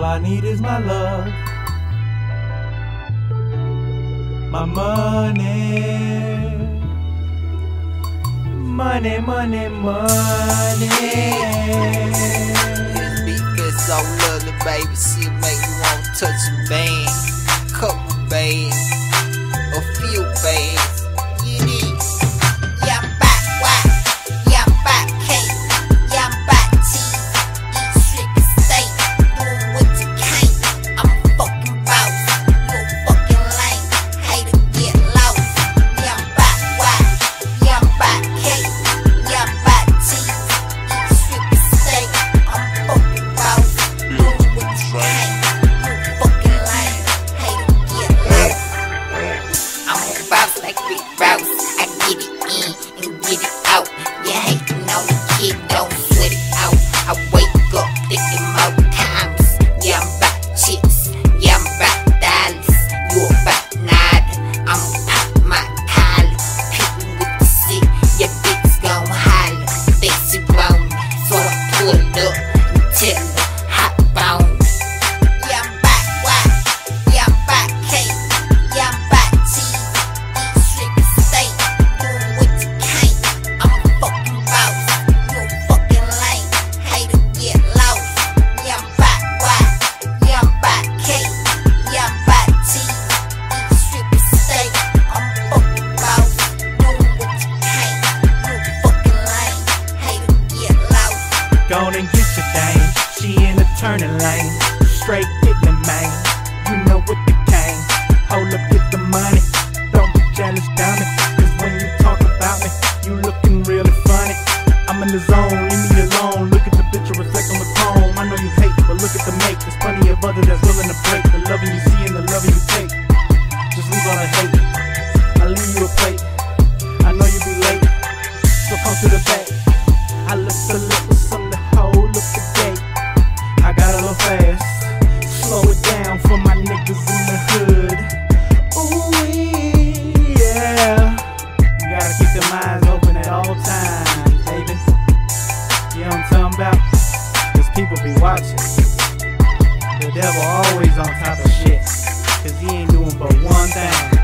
All I need is my love, my money. Money, money, money. This beat feels so lovely, baby. Shit make you want to touch a band, couple bands, a few bands. You need. Yeah, I'm back, why? Yeah, I'm back, K. Yeah, I'm back, T. Eat, strip, and stay. Doing what you can't. I'm a fucking boss. You a fucking lame. Hate to get lost. Yeah, I'm back, why? Yeah, I'm back, K. Yeah, I'm back, T. Eat, strip, and stay. I'm a fucking boss. Doing what you can't. You a fucking lame. Hate to get lost. I'm a boss like Rick Ross. I get it in and get it out. You hatin' on the kid, don't sweat it out. I wake up thinking more times. Yeah, I'm back chips. Yeah, I'm back dollars. You about nada. I'ma pop my collar. People with the shit. Your bitch gon' holler. Think she want me, so I pull it up and tell her hot bone. Yeah, I'm back, why? Yeah, I'm back, K. Yeah, I'm back, T. Eat, strip, and stay. Doing what you can't. I'm a fucking boss. You a fucking lame. Hate to get lost. Yeah, I'm back, why? Yeah, I'm back, K. Yeah, I'm back, T. Eat, strip, and stay. I'm a fucking boss. Doing what you can't. You a fucking lame. Hate to get lost. Go on and get your thing. She in the turning lane. Straight getting the main. You know what the game. Hold up, get the money. Don't be jealous, dummy. Cause when you talk about me, you looking really funny. I'm in the zone, leave me alone. Look at the picture, reflect on the chrome. I know you hate, but look at the make. There's plenty of others that's willing to break. The loving you see and the loving you take. Just leave all the hate. I'll leave you a plate. I know you be late, so come to the back. I look a little something to hold up the gate. I got a little fast. Slow it down for my niggas in the hood. Ooh, yeah. You gotta keep them eyes open at all times, baby. You know what I'm talking about? Cause people be watching. The devil always on top of shit. Cause he ain't doing but one thing.